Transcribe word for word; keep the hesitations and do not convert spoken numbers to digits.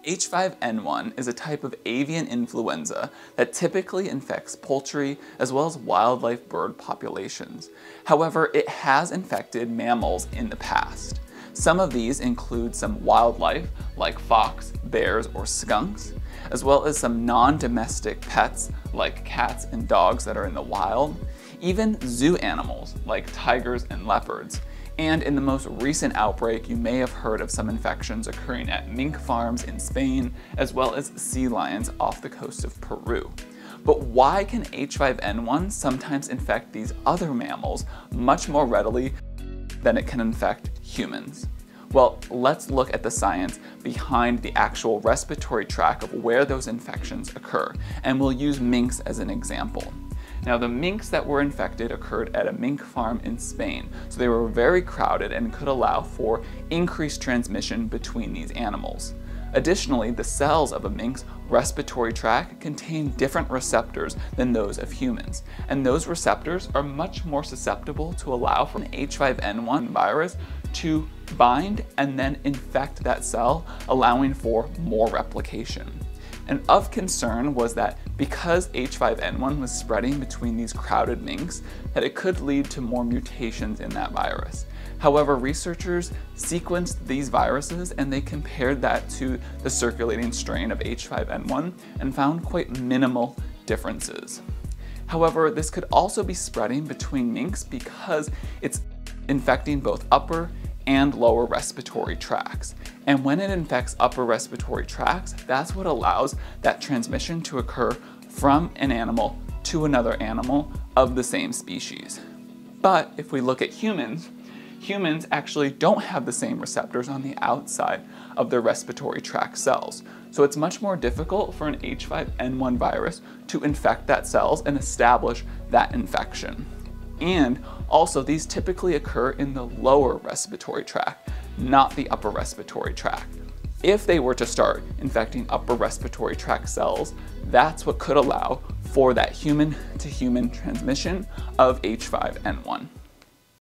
H five N one is a type of avian influenza that typically infects poultry as well as wildlife bird populations. However, it has infected mammals in the past. Some of these include some wildlife like fox, bears, or skunks, as well as some non-domestic pets like cats and dogs that are in the wild, even zoo animals like tigers and leopards. And in the most recent outbreak, you may have heard of some infections occurring at mink farms in Spain, as well as sea lions off the coast of Peru. But why can H five N one sometimes infect these other mammals much more readily than it can infect humans? Well, let's look at the science behind the actual respiratory tract of where those infections occur, and we'll use minks as an example. Now, the minks that were infected occurred at a mink farm in Spain, so they were very crowded and could allow for increased transmission between these animals. Additionally, the cells of a mink's respiratory tract contain different receptors than those of humans, and those receptors are much more susceptible to allow for an H five N one virus to bind and then infect that cell, allowing for more replication. And of concern was that because H five N one was spreading between these crowded minks, that it could lead to more mutations in that virus. However, researchers sequenced these viruses and they compared that to the circulating strain of H five N one and found quite minimal differences. However, this could also be spreading between minks because it's infecting both upper and lower respiratory tracts. And when it infects upper respiratory tracts, that's what allows that transmission to occur from an animal to another animal of the same species. But if we look at humans, humans actually don't have the same receptors on the outside of their respiratory tract cells. So it's much more difficult for an H five N one virus to infect that cells and establish that infection. And also, these typically occur in the lower respiratory tract, not the upper respiratory tract. If they were to start infecting upper respiratory tract cells, that's what could allow for that human-to-human transmission of H five N one.